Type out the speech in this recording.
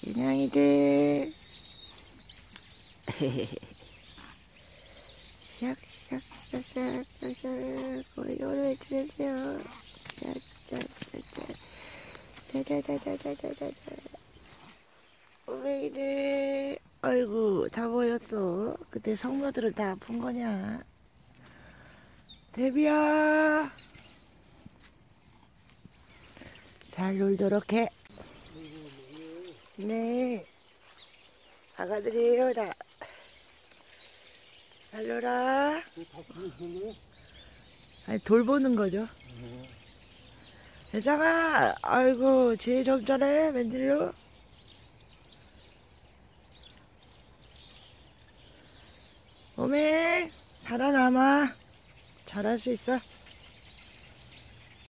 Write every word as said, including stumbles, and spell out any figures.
인양이들. 샥샥샥샥샥샥. 우리 오늘 외출했어요. 짜자자자자자자자자자자자. 오메이들. 아이고, 다 모였어. 그때 성모들은 다 아픈 거냐? 데비야. 잘 놀도록 해. 네. 아가들이에요, 다. 잘 놀아. 아니, 돌보는 거죠. 대장아, 아이고, 제일 좀 전에, 웬일로? 오메, 살아남아. 잘할 수 있어.